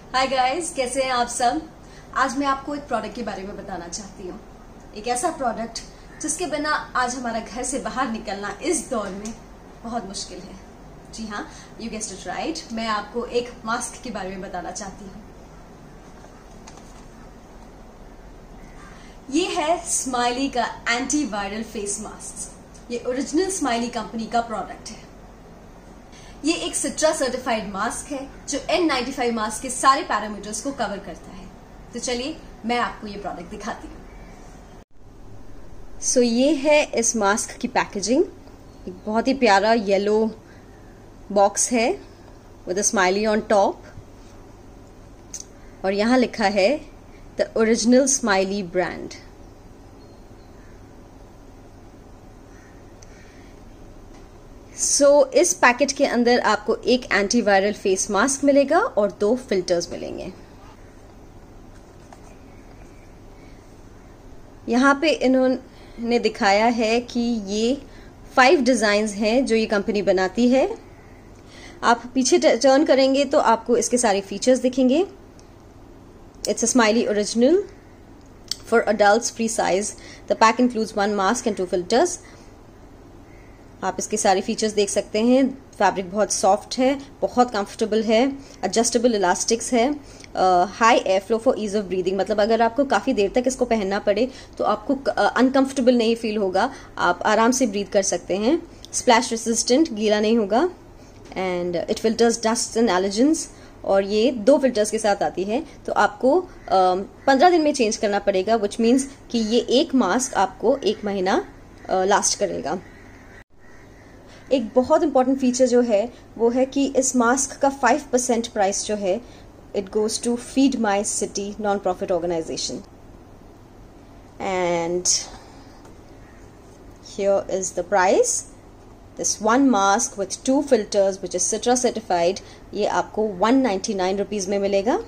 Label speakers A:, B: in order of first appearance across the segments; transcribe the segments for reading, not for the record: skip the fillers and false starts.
A: Hi guys, कैसे हैं आप सब। आज मैं आपको एक प्रोडक्ट के बारे में बताना चाहती हूँ। एक ऐसा प्रोडक्ट जिसके बिना आज हमारा घर से बाहर निकलना इस दौर में बहुत मुश्किल है। जी हाँ, यू गेस्ड इट राइट, मैं आपको एक मास्क के बारे में बताना चाहती हूँ। ये है स्माइली का एंटी वायरल फेस मास्क। ये ओरिजिनल स्माइली कंपनी का प्रोडक्ट है। ये एक सिट्रा सर्टिफाइड मास्क है जो N95 मास्क के सारे पैरामीटर्स को कवर करता है। तो चलिए मैं आपको ये प्रोडक्ट दिखाती हूँ। सो ये है इस मास्क की पैकेजिंग। एक बहुत ही प्यारा येलो बॉक्स है with a smiley on top और यहाँ लिखा है द ओरिजिनल स्माइली ब्रांड। इस पैकेट के अंदर आपको एक एंटीवायरल फेस मास्क मिलेगा और 2 फिल्टर्स मिलेंगे। यहाँ पे इन्होंने दिखाया है कि ये 5 डिजाइन्स हैं जो ये कंपनी बनाती है। आप पीछे टर्न करेंगे तो आपको इसके सारे फीचर्स दिखेंगे। It's a Smiley original for adults free size. The pack includes 1 mask and 2 filters. आप इसके सारे फीचर्स देख सकते हैं। फैब्रिक बहुत सॉफ्ट है, बहुत कंफर्टेबल है, एडजस्टेबल इलास्टिक्स है, high air flow for ease of breathing. मतलब अगर आपको काफ़ी देर तक इसको पहनना पड़े तो आपको अनकंफर्टेबल नहीं फील होगा, आप आराम से ब्रीथ कर सकते हैं। स्प्लैश रेसिस्टेंट, गीला नहीं होगा, and it filters dust and allergens. और ये 2 फिल्टर्स के साथ आती है, तो आपको 15 दिन में चेंज करना पड़ेगा, विच मीन्स कि ये एक मास्क आपको 1 महीना लास्ट करेगा। एक बहुत इंपॉर्टेंट फीचर जो है वो है कि इस मास्क का 5% प्राइस जो है it goes to feed my city non profit organisation. And here is the price. This 1 mask with 2 filters which is Citra certified, ये आपको 199 रुपीज में मिलेगा।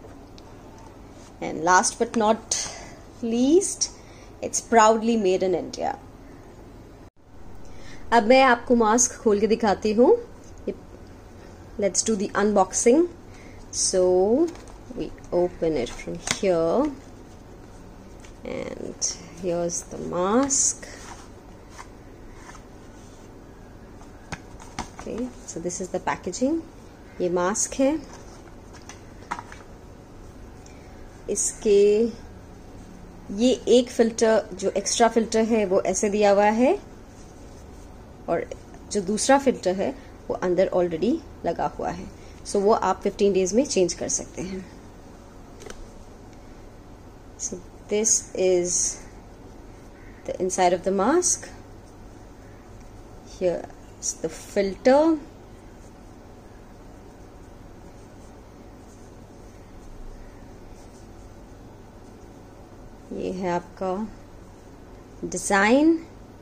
A: And last but not least, it's proudly made in India. अब मैं आपको mask खोल के दिखाती हूँ। Let's do the unboxing. So we open it from here, and here's the mask. Okay, so this is the packaging. ये mask है। इसके ये एक फिल्टर जो एक्स्ट्रा फिल्टर है वो ऐसे दिया हुआ है, और जो दूसरा फिल्टर है वो अंदर ऑलरेडी लगा हुआ है। सो वो आप 15 डेज में चेंज कर सकते हैं। So this is the inside of the mask. Here the filter, ये है आपका डिजाइन।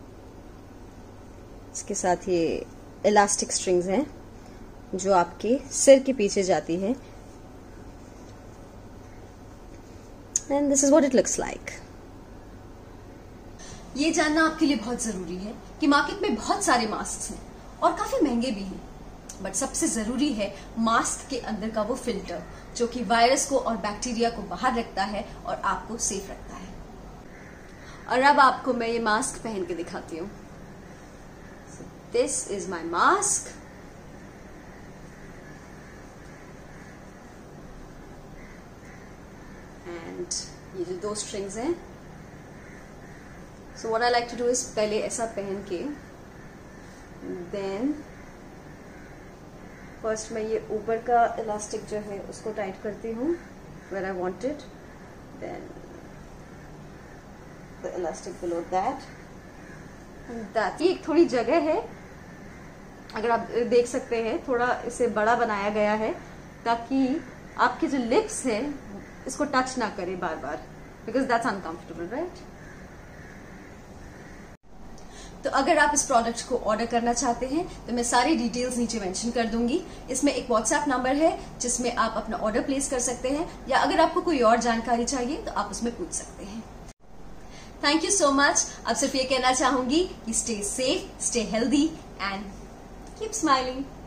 A: इसके साथ ये इलास्टिक स्ट्रिंग्स हैं जो आपके सिर के पीछे जाती है। And this is what it looks like. ये जानना आपके लिए बहुत जरूरी है कि मार्केट में बहुत सारे मास्क हैं और काफी महंगे भी हैं, बट सबसे जरूरी है मास्क के अंदर का वो फिल्टर जो कि वायरस को और बैक्टीरिया को बाहर रखता है और आपको सेफ रखता है। और अब आपको मैं ये मास्क पहन के दिखाती हूँ। This is my mask. And ये जो 2 स्ट्रिंग्स हैं, so what I like to do is पहले ऐसा पहन के देन फर्स्ट मैं ये ऊपर का इलास्टिक जो है उसको टाइट करती हूँ where I want it, then the elastic below that. ये एक थोड़ी जगह है, अगर आप देख सकते हैं थोड़ा इसे बड़ा बनाया गया है ताकि आपके जो लिप्स है इसको टच ना करे बार बार, बिकॉज दैट्स अनकंफर्टेबल, राइट। तो अगर आप इस प्रोडक्ट को ऑर्डर करना चाहते हैं तो मैं सारी डिटेल्स नीचे मेंशन कर दूंगी। इसमें एक व्हाट्सएप नंबर है जिसमें आप अपना ऑर्डर प्लेस कर सकते हैं, या अगर आपको कोई और जानकारी चाहिए तो आप उसमें पूछ सकते हैं। Thank you so much. अब सिर्फ ये कहना चाहूंगी कि stay safe, stay healthy and keep smiling.